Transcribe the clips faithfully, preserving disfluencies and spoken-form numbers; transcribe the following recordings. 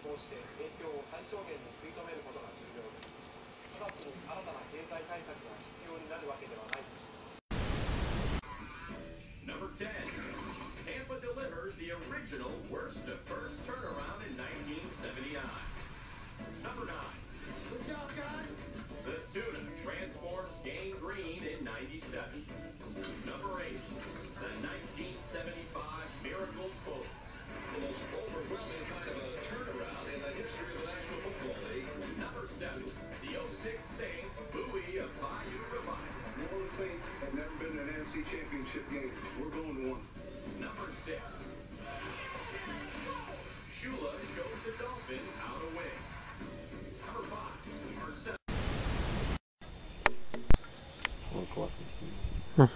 通して影響を最小限に食い止めることが重要で、直ちに新たな経済対策が必要になるわけではないとしています。 Number ten. Tampa delivers the original worst to first turnaround in nineteen seventy-nine. Number nine. Good job, guys. The Tuna transforms Gang Green in ninety-seven. Number eight. The nineteen seventy-five Miracle Colts. The most overwhelming kind of a turnaround in the history of the National Football League. Number seven. The oh six Saints buoy of Bayou Revival. New Orleans Saints have never been in an N F C Championship game. We're going to one. Number six. Shula shows the Dolphins how to win. Number five. Marcel. О, классный фильм.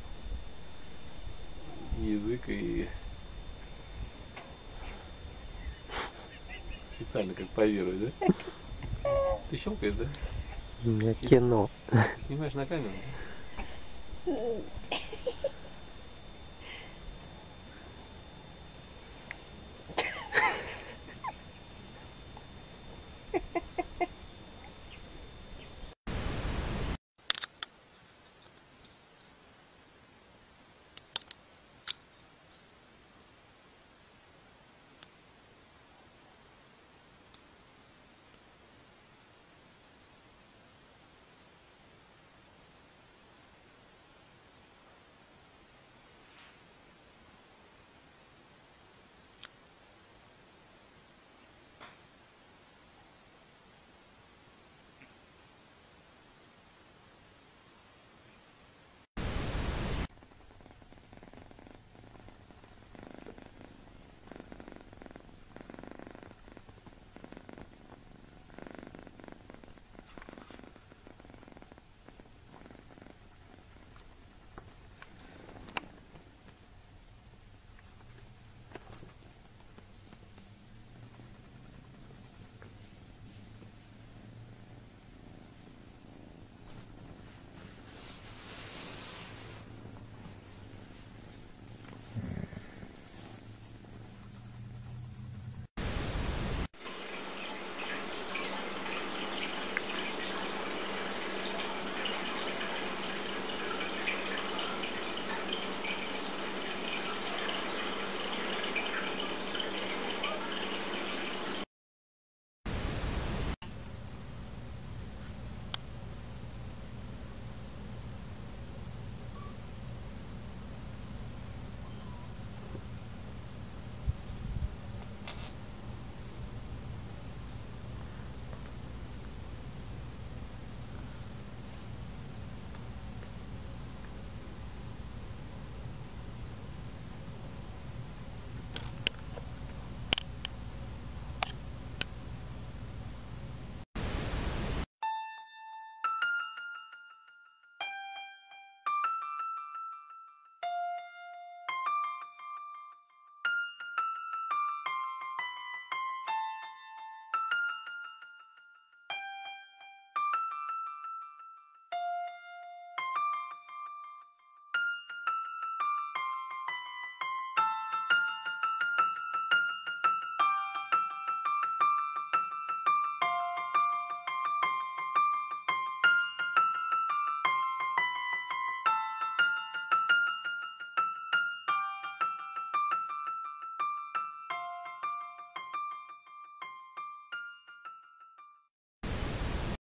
Язык и специально как позирует, да? Ты щелкаешь, да? У меня кино. Снимаешь на камеру?